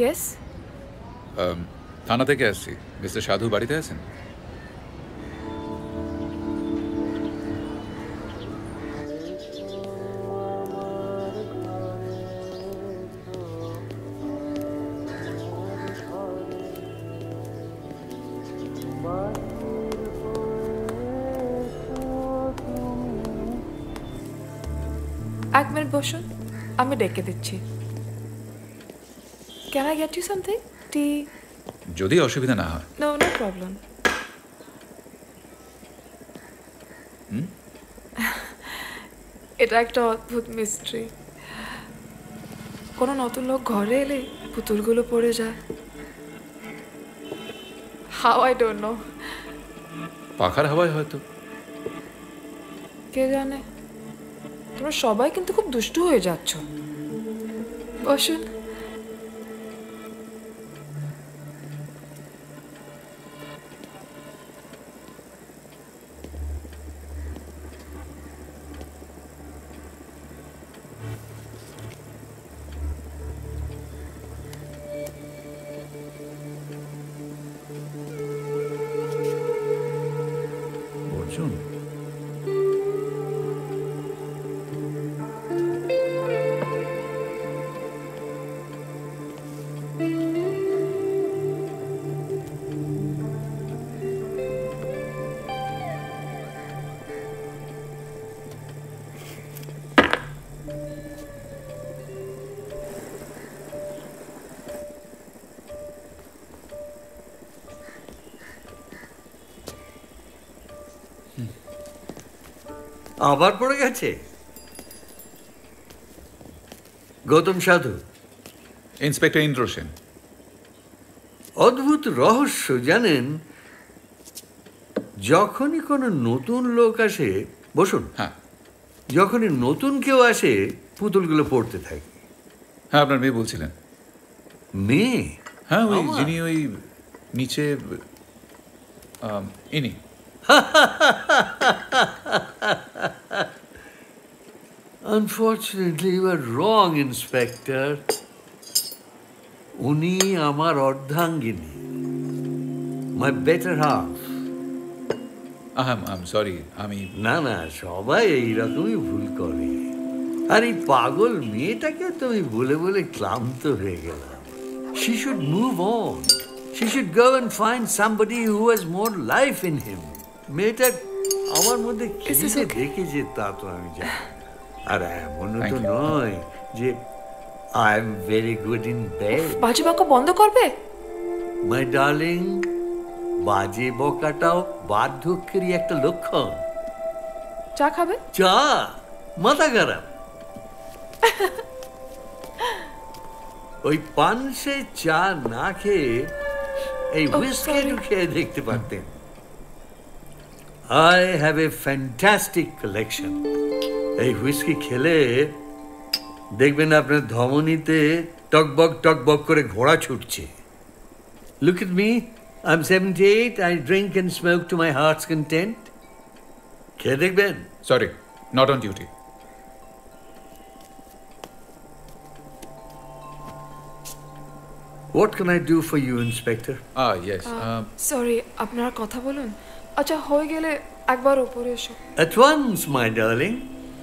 Yes. থানা থেকে আসছি। মিস্টার সাধু বাড়িতে আছেন? এক মিনিট বসুন, আমি ডেকে দিচ্ছি। Can I get you something? Tea? যদি অসুবিধা না হয়। No no problem. এটা একটা অদ্ভুত মিস্ট্রি। কোনো নতুন লোক ঘরে এলে পুতুলগুলো পড়ে যায়। How I don't know. পাখার হাওয়ায় হয়তো। কে জানে। তোমরা সবাই কিন্তু খুব দুষ্টু হয়ে যাচ্ছ। বসুন। অর্জুন, আবার পড়ে গেছে। গৌতম সাধু। ইন্সপেক্টর ইন্দ্র সেন। অদ্ভুত রহস্য জানেন, যখনই কোনো নতুন লোক আসে, বসুন, হ্যাঁ যখনই নতুন কেউ আসে পুতুলগুলো পড়তে থাকে। হ্যাঁ, আপনার মেয়ে বলছিলেন। মেয়ে? হ্যাঁ, ওই আমার? যিনি ওই নিচে ইনি। Unfortunately, you are wrong, Inspector. উনি আমার অর্ধাঙ্গিনী, my better half. I'm sorry, আমি না না, সবাই এইরকমই ভুল করে। আর এই পাগল মেয়েটাকে তো আমি বলে বলে ক্লান্ত হয়ে গেলাম। She should move on. She should go and find somebody who has more life in him. মেয়েটা আমার মধ্যে কি Is this যে okay? দেখেছে তা তো আমি জানি না। আর এমন Thank তো you. নয় যে I am very good in bed. বাজে বাক্য বন্ধ করবে? My darling, বাজে বকাটাও বার্ধক্যেরই একটা লক্ষণ। চা খাবে? চা? মাথা খারাপ। ওই পানসে চা না খেয়ে এই Oh, হুইস্কি sorry. খেয়ে দেখতে পারতেন। I have a fantastic collection. এই হুইস্কি খেলে দেখবেন আপনার ধমনীতে টকবক করে ঘোড়া ছুটছে। Look at me. I'm 78. I drink and smoke to my heart's content. খেয়ে দেখবেন? Sorry, not on duty. What can I do for you, Inspector? Yes, sorry, আপনারা কথা বলুন। আচ্ছা, হয়ে গেলে একবার ওপরে এসো। At once, my darling.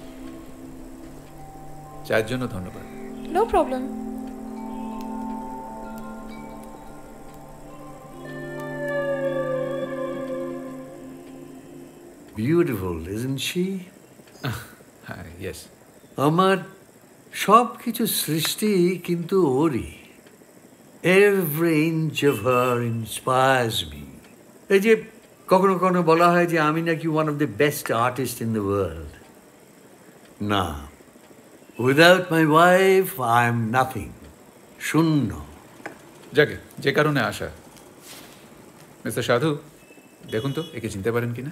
চায়ের জন্য ধন্যবাদ। No problem. Beautiful, isn't she? হ্যাঁ, ইয়েস। আমার সব কিছু সৃষ্টি কিন্তু ওরই। Every inch of her inspires me. এই যে কখনো কখনো বলা হয় যে আমি নাকি one of the best artists in the world. না, without my wife, I am nothing. শূন্য। যাকে যে কারণে আসা। মিস্টার সাধু, দেখুন তো একে চিনতে পারেন কিনা?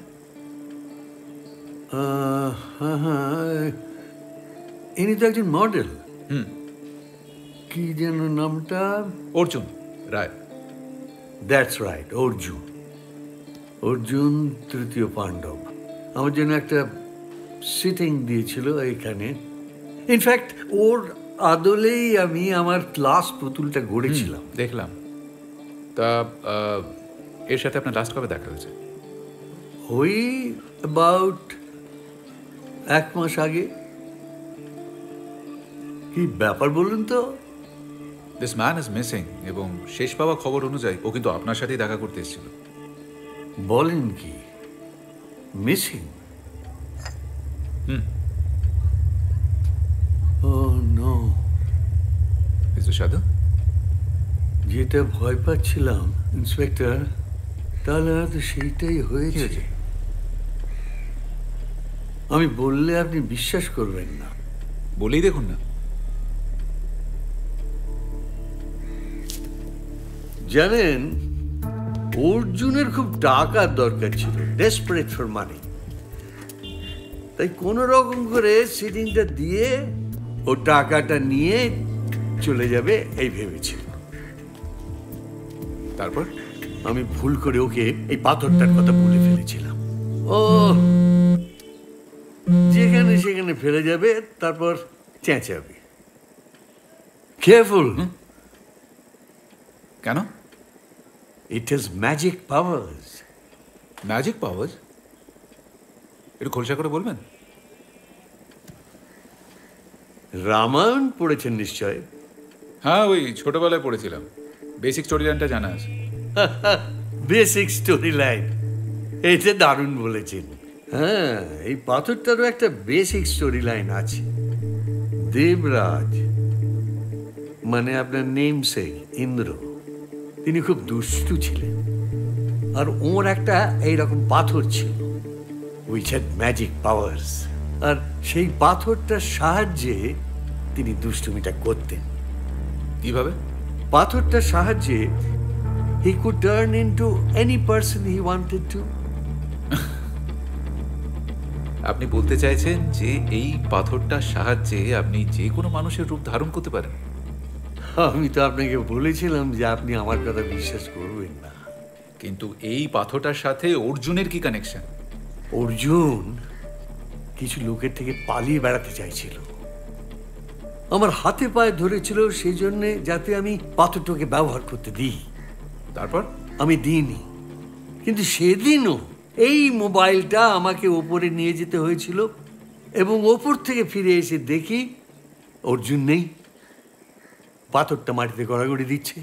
হ্যাঁ, ইনি তো একজন মডেল। কি যেন নামটা? অর্জুন রায়। That's right, Arjun. অর্জুন তৃতীয় পাণ্ডব আমার জন্য একটা সিটিং দিয়েছিল এখানে। ইনফ্যাক্ট ওর আদলেই আমি আমার ক্লাস পুতুলটা গড়েছিলাম। দেখলাম। তা এর সাথে আপনার লাস্ট কবে দেখা হয়েছে? ওই অ্যাবাউট 1 মাস আগে। কি ব্যাপার বলুন তো? দিস ম্যান ইজ মিসিং, এবং শেষ পাওয়া খবর অনুযায়ী ও কিন্তু আপনার সাথেই দেখা করতে এসেছিল। বলেন কি? মিসিং? ও নো। মিস্টার সাধু, যেটা ভয় পাচ্ছিলাম ইন্সপেক্টর, তাহলে হয়তো সেইটাই হয়েছে। আমি বললে আপনি বিশ্বাস করবেন না। বলেই দেখুন না। জানেন, অর্জুনের খুব টাকার দরকার ছিল, ডেসপারেট ফর মানি। তাই কোনো রকম করে সিটিংটা দিয়ে ও টাকাটা নিয়ে চলে যাবে এই ভেবেছিল। তারপর আমি ভুল করে ওকে এই পাথরটার কথা বলে ফেলেছিলাম। ও যেখানে সেখানে ফেলে যাবে, তারপর চেঁচাবে। কেয়ারফুল। কেন? It has magic powers. Magic power? একটু খোলসা করে বলবেন। রামায়ণ পড়েছেন নিশ্চয়? হ্যাঁ, ওই ছোটবেলায় পড়েছিলাম। বেসিক স্টোরি লাইনটা জানা আছে। বেসিক স্টোরি লাইন, এটা দারুণ বলেছেন। হ্যাঁ, এই পাথরটারও একটা বেসিক স্টোরি লাইন আছে। দেবরাজ, মানে আপনার নেমসেক ইন্দ্র, তিনি খুব দুষ্টু ছিলেন। আর ওর একটা এইরকম পাথর ছিল, উইচ হ্যাড ম্যাজিক পাওয়ার্স। আর সেই পাথরটার সাহায্যে তিনি দুষ্টুমিটা করতেন। কিভাবে? পাথরটার সাহায্যে he could turn into any person he wanted to. আপনি বলতে চাইছেন যে এই পাথরটার সাহায্যে আপনি যে কোনো মানুষের রূপ ধারণ করতে পারেন? আমি তো আপনাকে বলেছিলাম যে আপনি আমার কথা বিশ্বাস করবেন না। কিন্তু এই পাথরটার সাথে অর্জুনের কি কানেকশন? অর্জুন কিছু লোকের থেকে পালিয়ে বেড়াতে চাইছিল। আমার হাতে পায়ে ধরেছিল সেই জন্যে, যাতে আমি পাথরটাকে ব্যবহার করতে দিই। তারপর? আমি দিইনি। কিন্তু সেদিনও এই মোবাইলটা আমাকে ওপরে নিয়ে যেতে হয়েছিল, এবং ওপর থেকে ফিরে এসে দেখি অর্জুন নেই, পাথরটা মাটিতে গড়াগড়ি দিচ্ছে।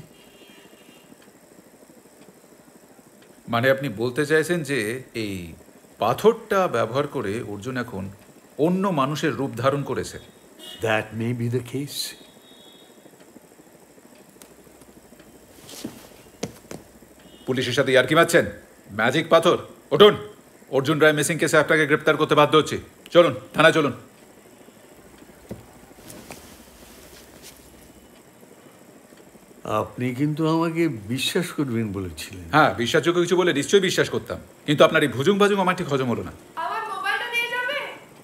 মানে আপনি বলতে চাইছেন যে এই পাথরটা ব্যবহার করে অর্জুন এখন অন্য মানুষের রূপ ধারণ করেছে? That may be the case. পুলিশের সাথে ইয়ার্কি মারছেন? ম্যাজিক পাথর? উঠুন, অর্জুন রায় মিসিং কেসে আপনাকে গ্রেপ্তার করতে বাধ্য হচ্ছে। চলুন, থানায় চলুন। আপনি কিন্তু আমাকে বিশ্বাস করবেন বলেছিলেন। হ্যাঁ, বিশ্বাসযোগ্য কিছু বলে নিশ্চয়ই বিশ্বাস করতাম, কিন্তু আপনার এই ভুজুং ভাজুং আমার ঠিক হজম হলো না। আমার মোবাইলটা নিয়ে যাবে?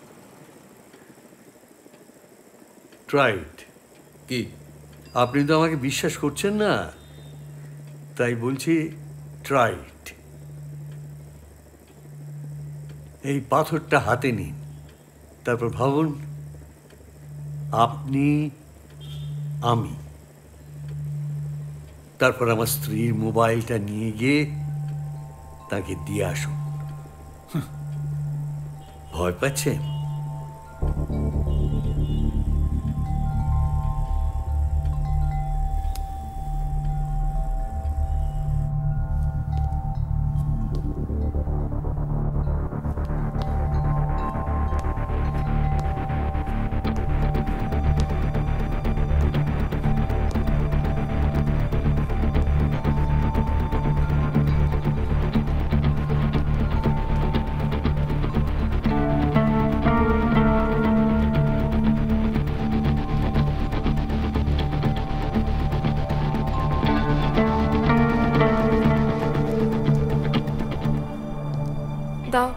ট্রাইট। কি? আপনি তো আমাকে বিশ্বাস করছেন না, তাই বলছি ট্রাইট। এই পাথরটা হাতে নিন, তারপর ভাবুন আপনি, আমি। তারপর আমার স্ত্রীর মোবাইলটা নিয়ে গিয়ে তাকে দিয়ে আসুন। ভয় পাচ্ছেন? দাও।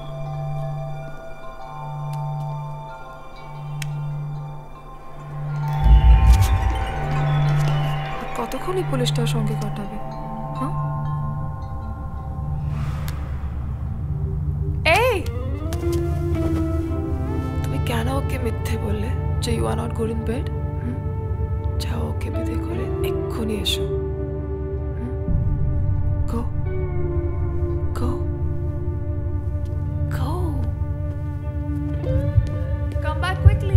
কতক্ষণ এই পুলিশটার সঙ্গে কাটাবে? হ্যাঁ, এই তুমি কেন ওকে মিথ্যে বললে যে you are not good in bed? এখনই এসো। Go go go, come back quickly.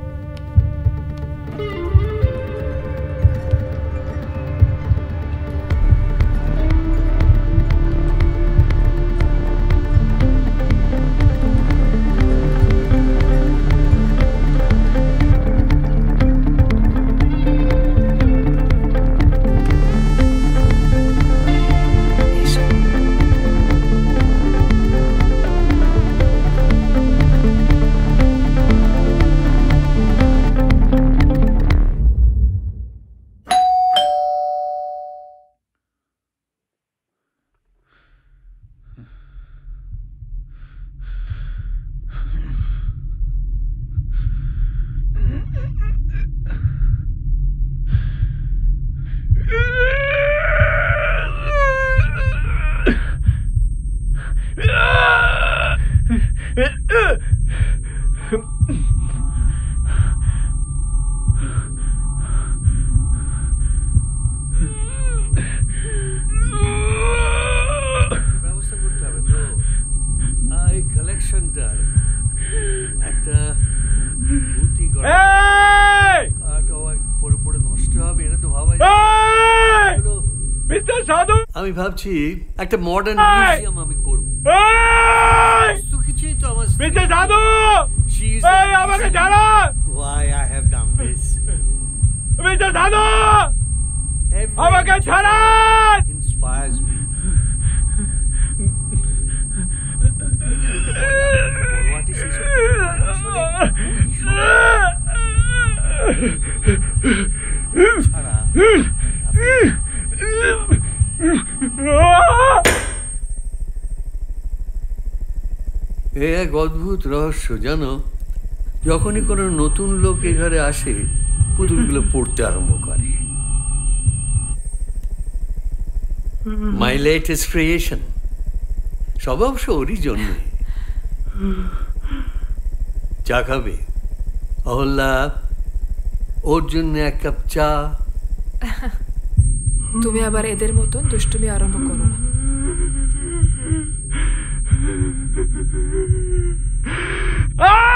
ব্যবস্থা করতে হবে তো, এই কালেকশনটার একটা বুদ্ধি করা, কাটা পরে পরে নষ্ট হবে, এটা তো ভাবা যায়। আমি ভাবছি একটা মডার্ন মিউজিয়াম আমি করবো। তো কিছুই তো আমার আমাকে জানো why I have done this. Mister Sadhu, আমাকে ছাড়ান। Inspires me. What is this? ছাড়া এ এক অদ্ভুত রহস্য জানো। যখনই কোনো নতুন লোক এ ঘরে আসে, পুতুলগুলো পড়তে আরম্ভ করে। মাই লেটেস্ট ক্রিয়েশন, সব অবশ্য ওরই জন্য। চা খাবে অহল্যা? ওর জন্য এক কাপ চা। তুমি আবার এদের মতন দুষ্টুমি আরম্ভ করো না।